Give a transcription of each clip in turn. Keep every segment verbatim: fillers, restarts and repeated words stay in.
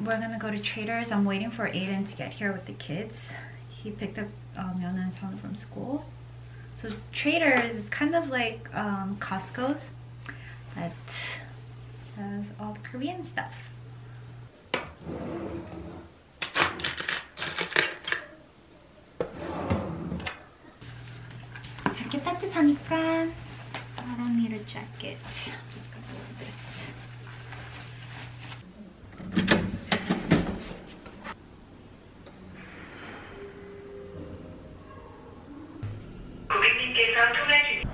we're gonna go to Traders. I'm waiting for Aiden to get here with the kids. He picked up um, Yeona and Song from school. So Traders is kind of like um, Costco's, but has all the Korean stuff. 이렇게 따뜻하니까 I don't need a jacket. I'm just gonna wear this. 고객님께서 통화 중.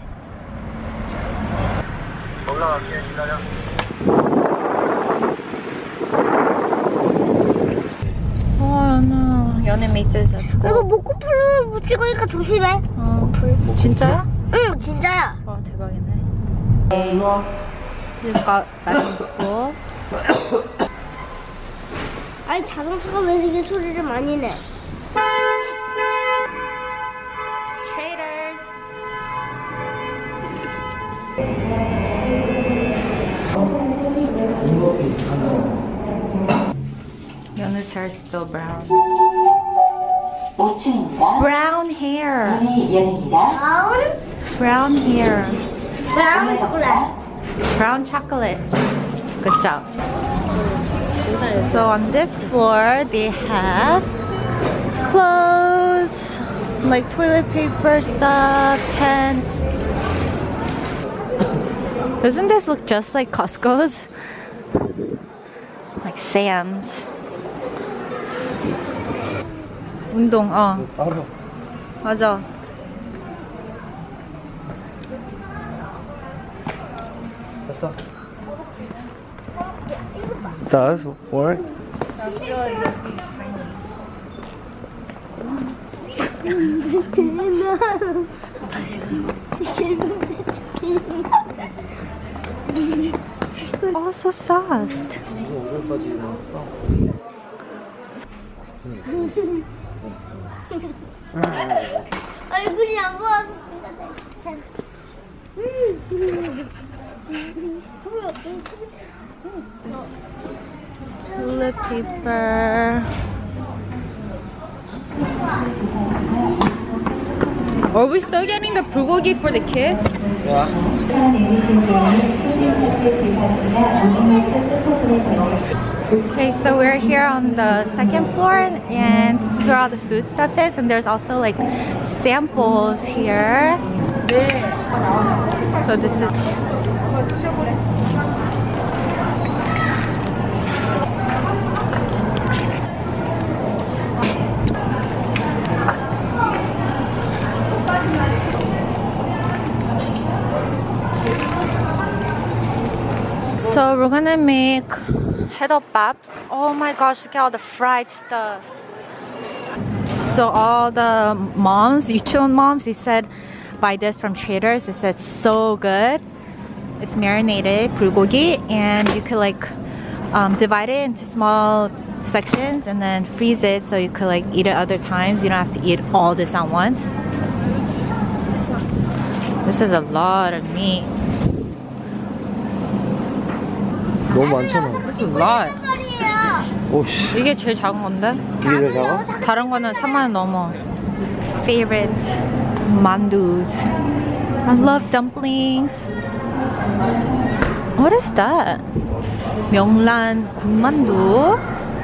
올라갈게. 기다려. 어, 연애 메이트에서 이거 목구풀로 묻히고니까 조심해. 어, 풀. 진짜야? 응, 진짜야. 와, 대박이네. Just got back from school. 아니, 자동차가 왜 이렇게 소리를 많이 내? Traders. Yeona's hair is still brown. 오 층입니다. Brown hair. 문이 열립니다. 브라운? Brown hair. 브라운 초콜릿. Brown chocolate. Good job. So on this floor they have clothes, like toilet paper stuff, tents. Doesn't this look just like Costco's? Like Sam's. 운동, 어. 바로. 맞아. 됐어. Does work. I feel like it'll be tiny. Oh, so soft. 오늘까지 나왔어. 얼굴이 안 보여서 Toilet paper. Are we still getting the bulgogi for the kid? 와. Okay, so we're here on the second floor, and this is where all the food stuff is, and there's also like samples here. So this is So we're gonna make hedopbap. Oh my gosh, look at all the fried stuff. So all the moms, Yuchon moms, they said buy this from Traders. They said so good. It's marinated bulgogi, and you could like um, divide it into small sections and then freeze it so you could like eat it other times. You don't have to eat all this at once. This is a lot of meat. 너무 많잖아. This is a lot. 오씨. 이게 제일 작은 건데? 이게 왜 작아? 다른 거는 삼만 원 넘어. Favorite mandus. I love dumplings. What is that? 명란 군만두.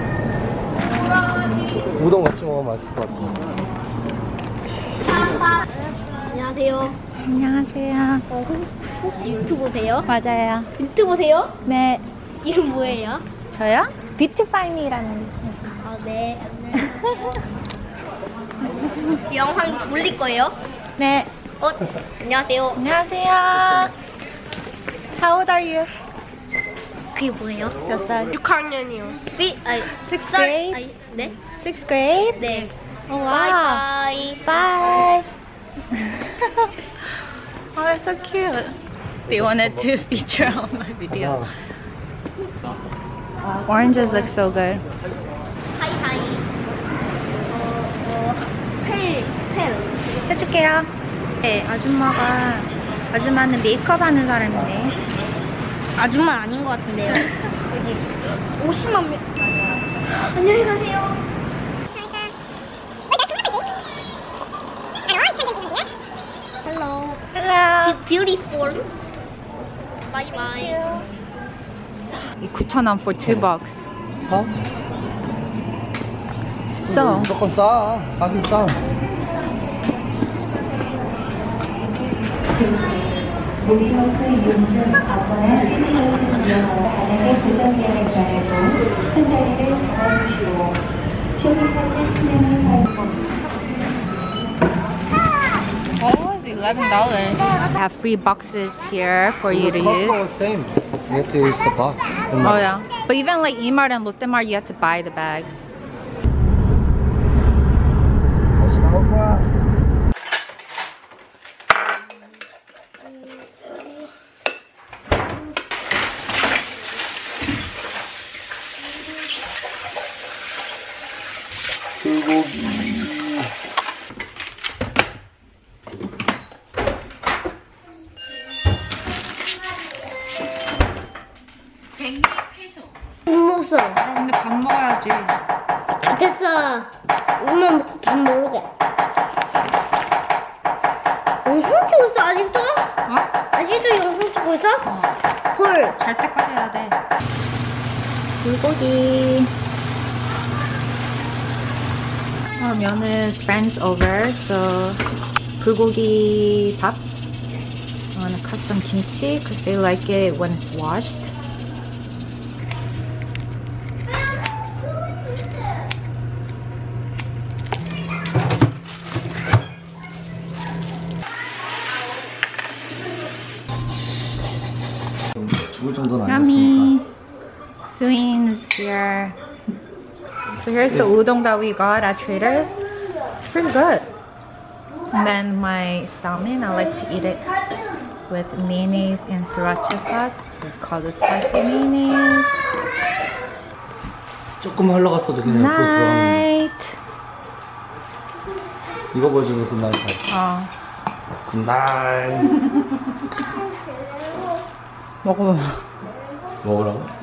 우동 같이 먹으면 맛있을 것 같아. 안녕하세요. 안녕하세요. 어, 혹- 혹시 유튜브세요? 맞아요. 유튜브세요? 네. 이름 뭐예요? 저요? 뷰티파이미라는. 아, 네. 안녕하세요. 영상 올릴 거예요? 네. 어, 안녕하세요. 안녕하세요. How old are you? 그게 뭐예요? 몇 살? 육 학년이요. 비, 아니, Sixth 쌀- grade? 아니, 네? Sixth grade? 네. Oh, wow. 바이바이. Bye. Oh, that's so cute. They wanted to feature on my video. Oranges look so good. 하이하이. 어, 어, 스펠, 스펠. 해줄게요. 네, 아줌마가 아줌마는 메이크업 하는 사람이네. 아줌마 아닌 것 같은데요. 여기 오십만 명. 안녕히 가세요. Hello. Hello. Beautiful. Bye bye. 이 구천 원 for two bucks. 사? So 무조건 싸. 싸긴 싸. 모비워크 이용 중 걷거나 뛰는 것을 이용하여 바닥에 고정되어 있더라도 손잡이를 잡아주시고 쇼핑할 때 측면을 사용. oh, it's eleven dollars. I have free boxes here for you to use. Costco same. You have to use the box. Oh yeah, but even like E-Mart and Lotte Mart, you have to buy the bags. 다시 나올 거야. 불고기. 못 먹었어. 근데 밥 먹어야지. 됐어. 엄마 먹고 밥 먹게. 영상 찍고 있어 아직도? 어? 아직도 영상 찍고 있어? 어. 헐. 잘 때까지 해야 돼. 불고기. Our meal is friends over, so 불고기 밥. I want to cut some kimchi because they like it when it's washed. 죽을 정도는 Yummy. Suin is here. So here's the udon that we got at Trader's. It's pretty good. And then my salmon, I like to eat it with mayonnaise and sriracha sauce. It's called the spicy mayonnaise. 조금 흘러갔어도 그냥 그거 들어가는 Night. 이거 보여주고 굿나잇 할 어. 굿나잇 먹어봐. 먹으라고?